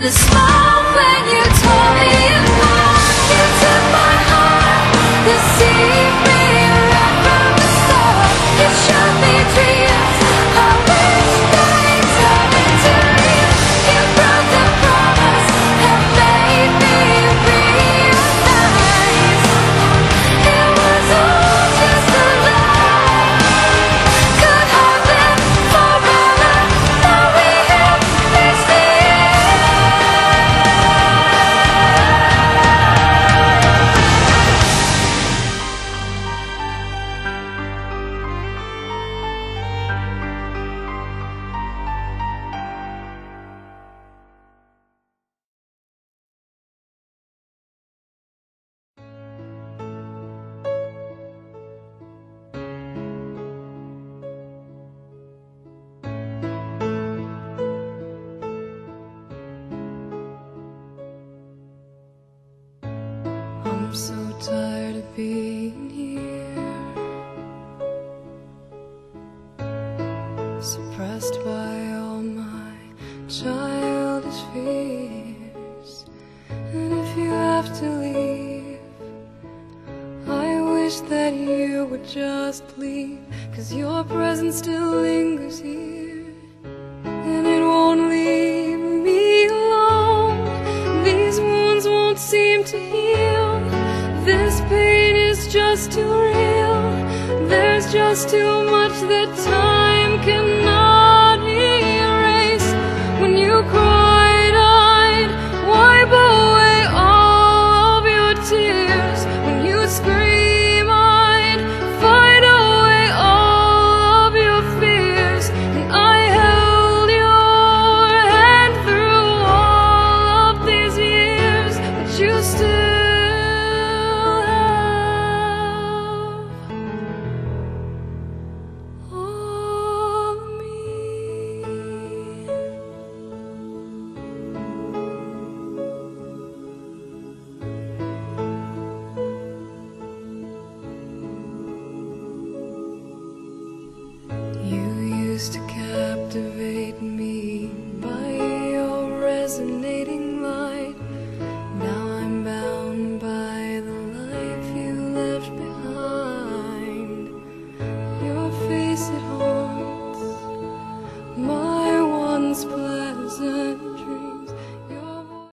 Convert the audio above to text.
The smile when you tore me apart. You took my heart, deceived me right from the start. You showed me dreams I wish they turned into real. You broke the promise and made me realize it was all just a lie. Could have been forever. Now we have reached the I'm so tired of being here, suppressed by all my childish fears. And if you have to leave, I wish that you would just leave, 'cause your presence still lingers here, and it won't leave me alone. These wounds won't seem to heal. This pain is just too real. There's just too much that time